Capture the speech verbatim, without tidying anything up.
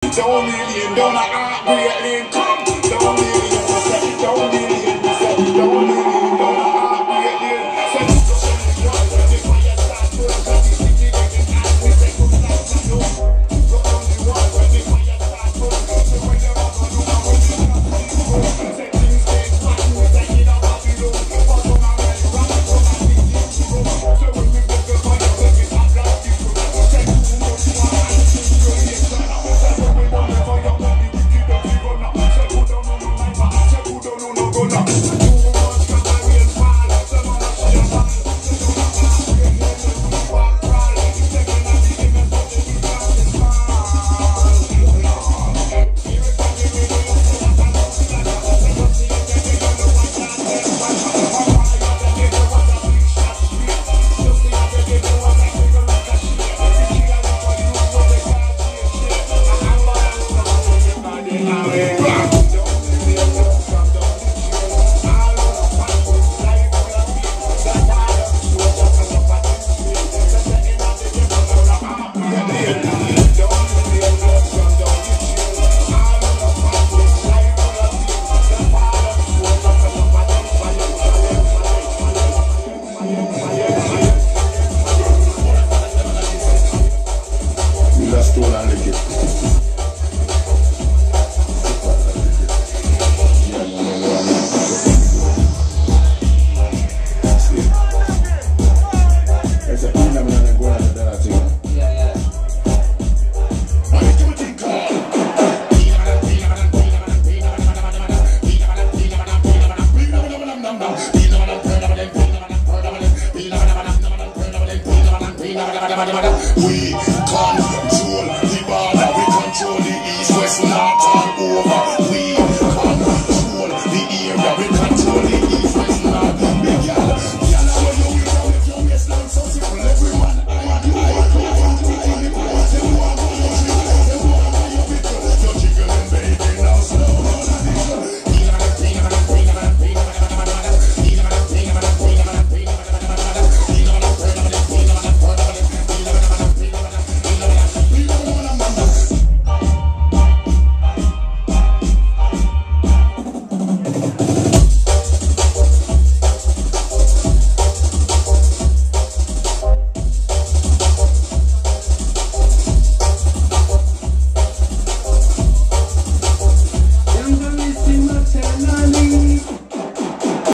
Don't million, don't I heartbreak link. Don't million, I said, don't million, I said, don't million, don't I heartbreak link. Said, don't million, the fire starts burning, cause the city they can ask me, say, good night, I know. You're only one when the fire starts burning, so when you're not gonna do, I'm when you're not gonna do. Say things get flat, we're taking out Babylon. But when I'm ready, rock it, when I'm big, it's true. So when we get the fire, we get hot like the crew. Say too much one, and it's your reaction. Say when we want the fire, when the wicked don't see run up. Say who don't know no knife, say who don't know no gun up. Say too much can I rain fall, say man a share fall. Say don't have to ask me, when we walk crawl. Say when I see him, but they be down the fall. Here it comes, here it is, say that I know see that I say you see it, then you know no one can take one. Fire, then they know what a big shot straight. You see how they know what a single like a shit. The killer look for you, so they can't change shit. And I'm gonna stop everybody now, eh. Don't leave it alone, from down the chain. All on the fight, life full of pain. That all of the soldiers and up at this place. Say the end of the day, but now the heartbreak lane. Don't leave it alone, from down the chain. All on the fight, life full of pain. That all of the soldiers and up at this fire, fire, fire, fire, fire, fire. You last one and lick it. Yeah, no, no, no, no. See? It's a thing that I'm gonna go on and that thing. Yeah, yeah. I need to think of. We control the border, we control the east, west, north.